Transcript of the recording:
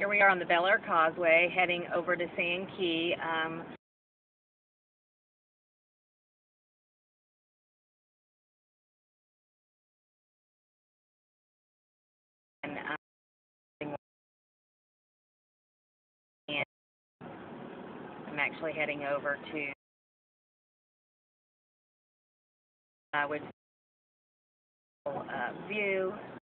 Here we are on the Belleair Causeway, heading over to Sand Key. And I'm actually heading over to with view.